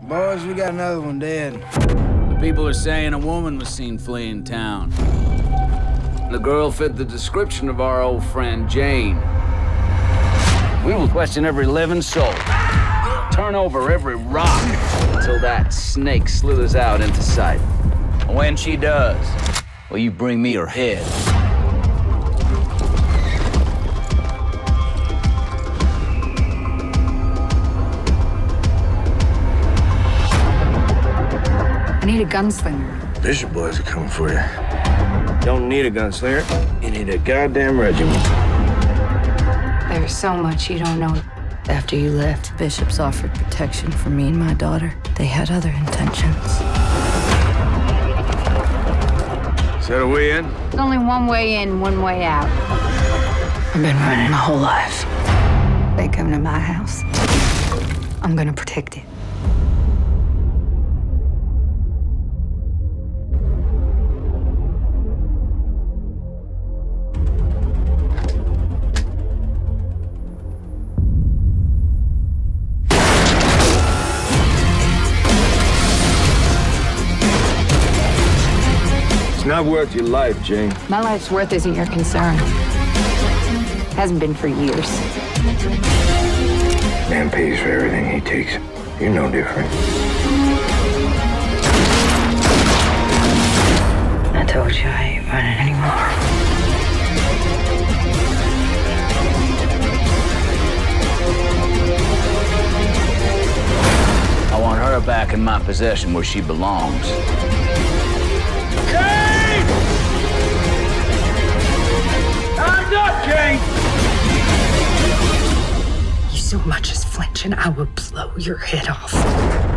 Boys, we got another one dead. The people are saying a woman was seen fleeing town. The girl fit the description of our old friend, Jane. We will question every living soul. Turn over every rock until that snake slithers out into sight. And when she does, will you bring me her head? I need a gunslinger. Bishop boys are coming for you. Don't need a gunslinger. You need a goddamn regiment. There's so much you don't know. After you left, Bishop's offered protection for me and my daughter. They had other intentions. Is that a way in? There's only one way in, one way out. I've been running my whole life. They come to my house. I'm gonna protect it. It's not worth your life, Jane. My life's worth isn't your concern. Hasn't been for years. Man pays for everything he takes. You're no different. I told you I ain't running anymore. I want her back in my possession where she belongs. Jane! Hands up, Jane! You so much as flinch and I will blow your head off.